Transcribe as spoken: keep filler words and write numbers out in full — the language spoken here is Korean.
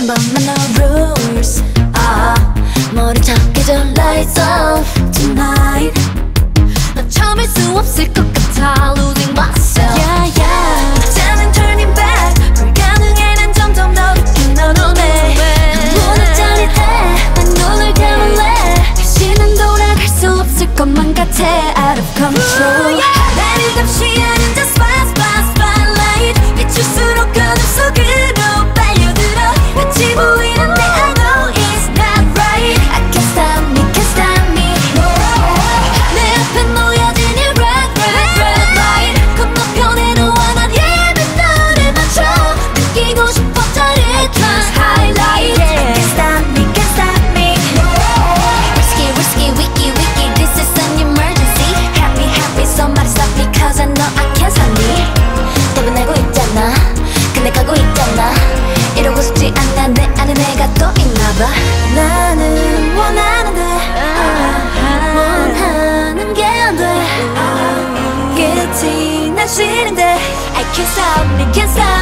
한 번만 no rules. 아, 머리 작게 좀 lights off tonight. 너 참을 수 없을 것 같아 losing myself. Yeah yeah. 이제는 turning back. 불가능해 난 점점 더 깊이 너 눈에. 너무나 짜릿해. 난 눈을 감을래. 다시는 돌아갈 수 없을 것만 같아 out of control. 나를 감시 하는 저 spot spot spotlight. 비출수록 어둠 속으로 빨려들어. 같이 보이는데 I know it's not right. I can't stop me, can't stop me. 내 앞에 놓여진 이 red red red light. 건너편에 너와 난 예쁜 너를 맞춰. 느끼고 싶어 짜릿한 highlight. I can't stop me, can't stop me. Risky risky wicky wicky this is an emergency. Happy happy somebody stop me cause I know I can't stop me. 답은 알고 있잖아. 근데 가고 있잖아. 이러고 싶지 않아. 내 안에 내가 또 있나봐. 나는 원하는데 원하는 게 안 돼. 끝이 난 싫은데 I can't stop me, can't stop